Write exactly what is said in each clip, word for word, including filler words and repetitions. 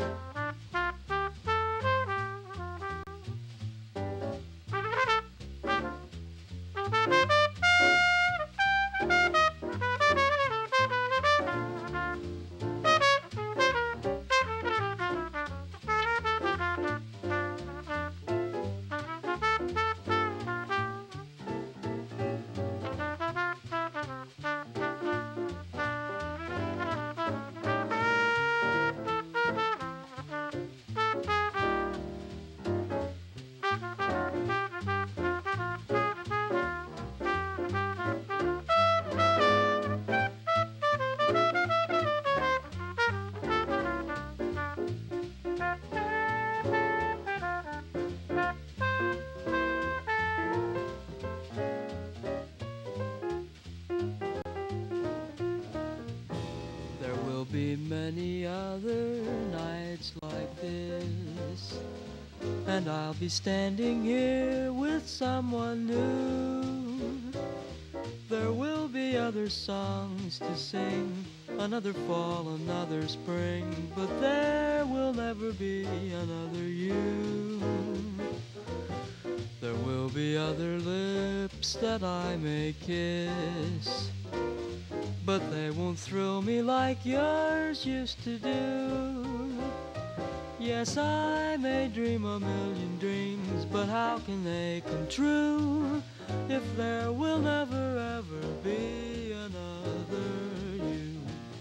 Be many other nights like this, and I'll be standing here with someone new. There will be other songs to sing, another fall, another spring, but there will never be another you. There will be other lips that I may kiss, but they won't thrill me like yours used to do. Yes, I may dream a million dreams, but how can they come true if there will never ever be another you?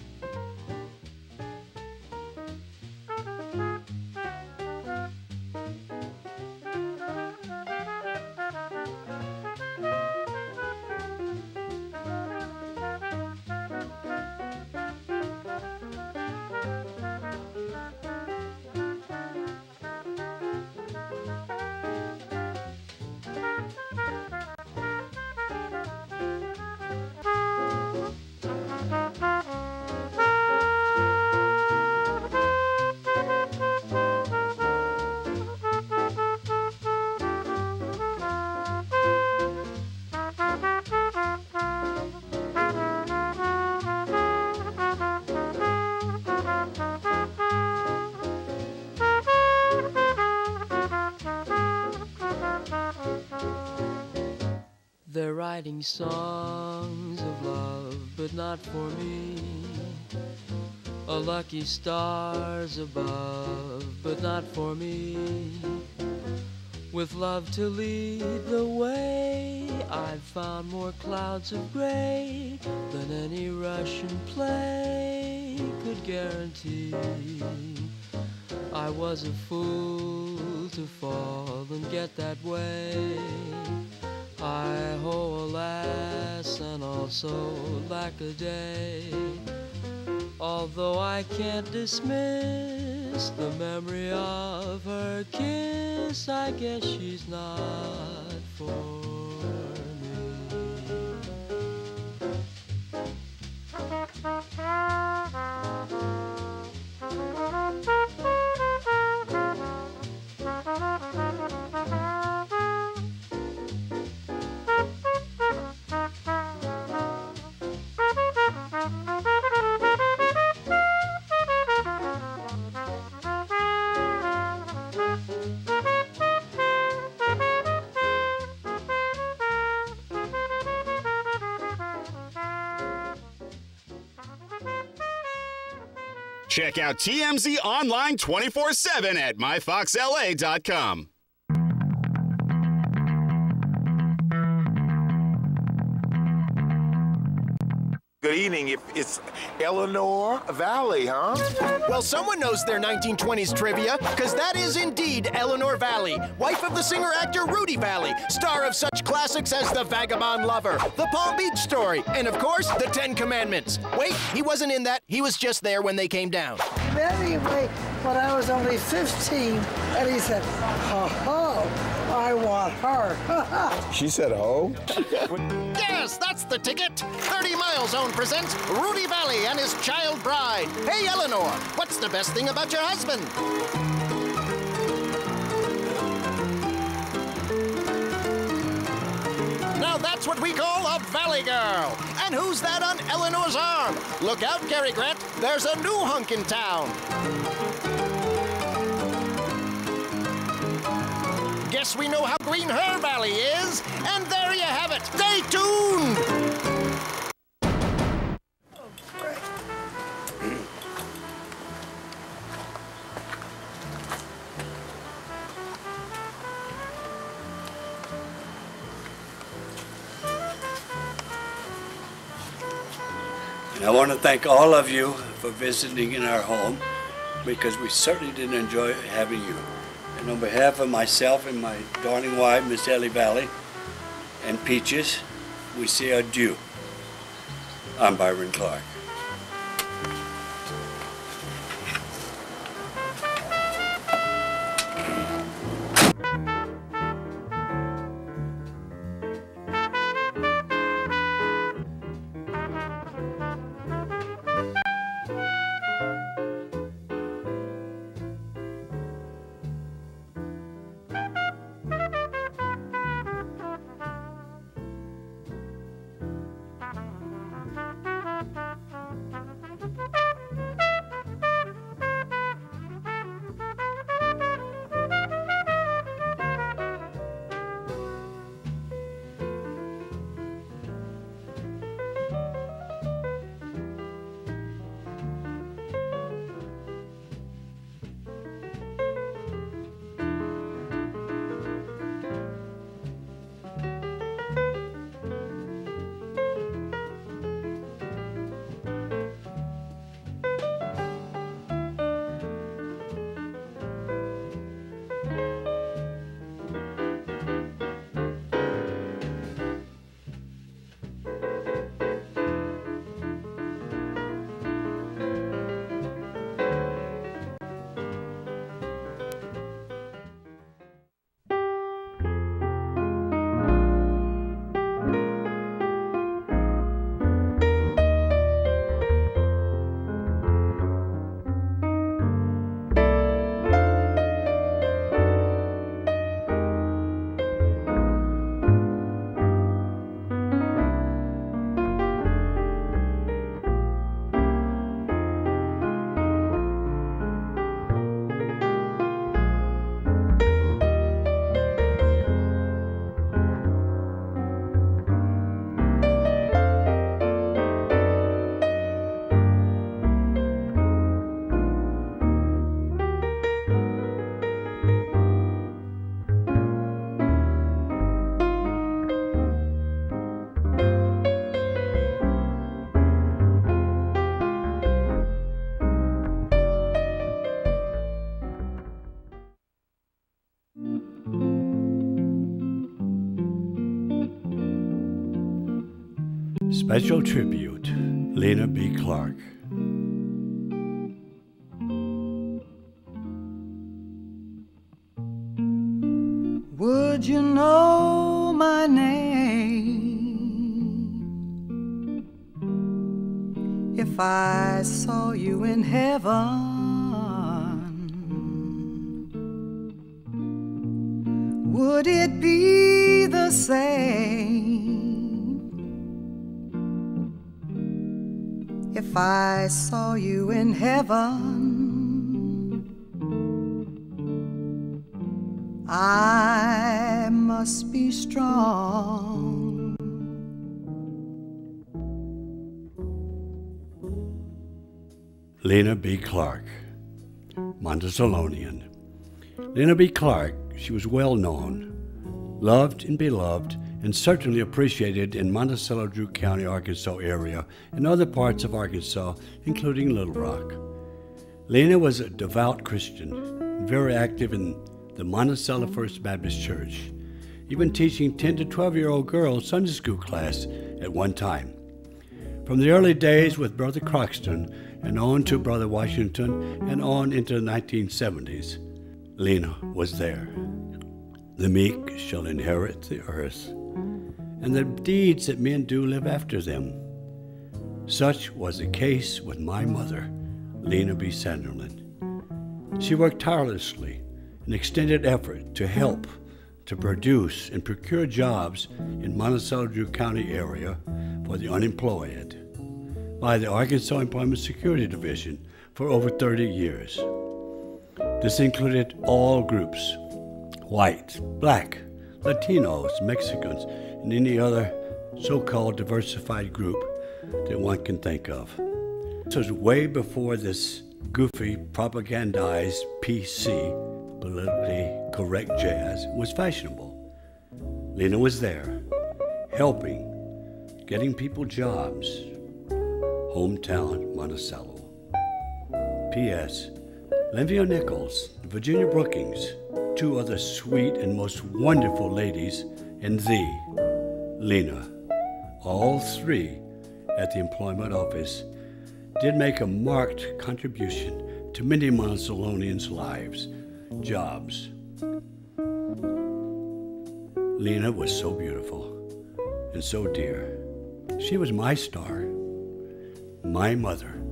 They're writing songs of love, but not for me. A lucky stars above, but not for me. With love to lead the way, I've found more clouds of gray than any Russian play could guarantee. I was a fool to fall and get that way. I ho, alas, and also lack a day. Although I can't dismiss the memory of her kiss, I guess she's not for Check out T M Z online twenty-four seven at my fox L A dot com. Good evening. It's Eleanor Valley, huh? Well, someone knows their nineteen twenties trivia, because that is indeed Eleanor Valley, wife of the singer-actor Rudy Valley, star of such classics as The Vagabond Lover, The Palm Beach Story, and of course, The Ten Commandments. Wait, he wasn't in that. He was just there when they came down. Anyway, when I was only fifteen, and he said, ho ho, I want her. She said, "Ho." Yes, that's the ticket. thirty Mile Zone presents Rudy Valley and his child bride. Hey, Eleanor, what's the best thing about your husband? Now that's what we call a Valley Girl. And who's that on Eleanor's arm? Look out, Cary Grant. There's a new hunk in town. Guess we know how green her valley is. And there you have it. Stay tuned. And I want to thank all of you for visiting in our home, because we certainly did enjoy having you. And on behalf of myself and my darling wife, Miss Ellie Valley, and Peaches, we say adieu. I'm Byron Clark. Special tribute, Lena B. Clark. Would you know my name if I saw you in heaven? Would it be the same if I saw you in heaven? I must be strong. Lena B. Clark, Monticelonian. Lena B. Clark, she was well known, loved and beloved, and certainly appreciated in Monticello, Drew County, Arkansas area and other parts of Arkansas, including Little Rock. Lena was a devout Christian and very active in the Monticello First Baptist Church, even teaching ten to twelve-year-old girls Sunday school class at one time. From the early days with Brother Croxton and on to Brother Washington and on into the nineteen seventies, Lena was there. The meek shall inherit the earth, and the deeds that men do live after them. Such was the case with my mother, Lena B. Sanderlin. She worked tirelessly in extended effort to help to produce and procure jobs in Monticello, Drew County area for the unemployed by the Arkansas Employment Security Division for over thirty years. This included all groups, white, black, Latinos, Mexicans, and any other so-called diversified group that one can think of. This was way before this goofy, propagandized P C, politically correct jazz, was fashionable. Lena was there, helping, getting people jobs. Hometown Monticello. P S. Linvia Nichols, Virginia Brookings, two other sweet and most wonderful ladies, and the Lena, all three at the employment office, did make a marked contribution to many Monticelloans' lives, jobs. Lena was so beautiful and so dear. She was my star, my mother.